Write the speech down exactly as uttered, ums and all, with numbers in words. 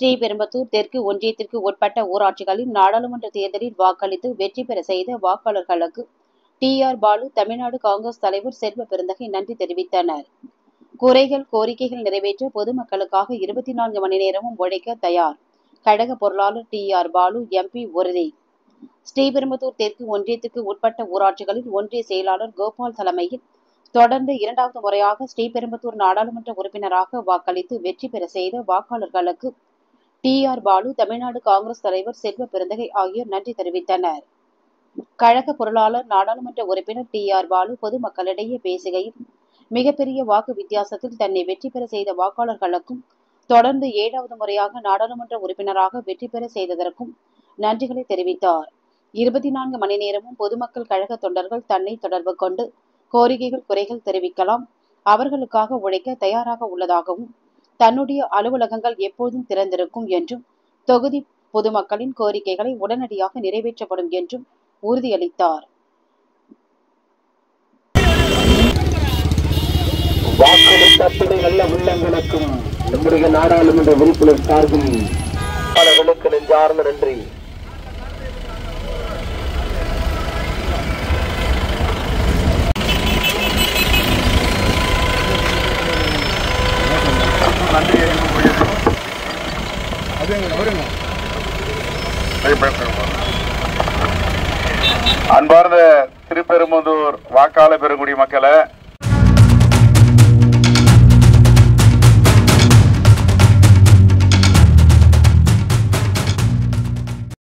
ஸ்ரீபெரும்புதூர் தெற்கு ஒன்றியத்திற்கு உட்பட்ட ஊராட்சிகளில் நாடாளுமன்ற தேர்தலில் வாக்களித்து வெற்றி பெற செய்த வாக்காளர்களுக்கு டி ஆர் பாலு தமிழ்நாடு காங்கிரஸ் தலைவர் செல்வ பெருந்தகை நன்றி தெரிவித்தனர். குறைகள் கோரிக்கைகள் நிறைவேற்ற பொதுமக்களுக்காக இருபத்தி நான்கு மணி நேரமும் உழைக்க தயார். கழக பொருளாளர் டி ஆர் பாலு எம்பி உறுதி. ஸ்ரீபெரும்புதூர் தெற்கு ஒன்றியத்திற்கு உட்பட்ட ஊராட்சிகளில் ஒன்றிய செயலாளர் கோபால் தலைமையில் தொடர்ந்து இரண்டாவது முறையாக ஸ்ரீபெரும்புதூர் நாடாளுமன்ற உறுப்பினராக வாக்களித்து வெற்றி பெற செய்த வாக்காளர்களுக்கு டி ஆர் பாலு தமிழ்நாடு காங்கிரஸ் தலைவர் செல்வ பெருந்தகை ஆகியோர் நன்றி தெரிவித்தனர். கழக பொருளாளர் நாடாளுமன்ற உறுப்பினர் டி ஆர் பாலு பொதுமக்களிடையே பேசுகையில், மிகப்பெரிய வாக்கு வித்தியாசத்தில் தன்னை வெற்றி பெற செய்த வாக்காளர்களுக்கும் தொடர்ந்து ஏழாவது முறையாக நாடாளுமன்ற உறுப்பினராக வெற்றி பெற செய்ததற்கும் நன்றிகளை தெரிவித்தார். இருபத்தி நான்கு மணி நேரமும் பொதுமக்கள் கழக தொண்டர்கள் தன்னை தொடர்பு கொண்டு கோரிக்கைகள் குறைகள் தெரிவிக்கலாம், அவர்களுக்காக உழைக்க தயாராக உள்ளதாகவும், தன்னுடைய அலுவலகங்கள் எப்போதும் திறந்திருக்கும் என்றும், தொகுதி பொதுமக்களின் கோரிக்கைகளை உடனடியாக நிறைவேற்றப்படும் என்றும் உறுதியளித்தார். வாக்களித்த நல்ல உள்ளங்களுக்கும் நம்முடைய நாடாளுமன்ற உறுப்பினர் சார்பில் பலர்களுக்கு நெஞ்சார்ந்த நன்றி. அன்பார்ந்த திருப்பெரும்புதூர் வாக்காளர் பெருங்குடி மக்களை,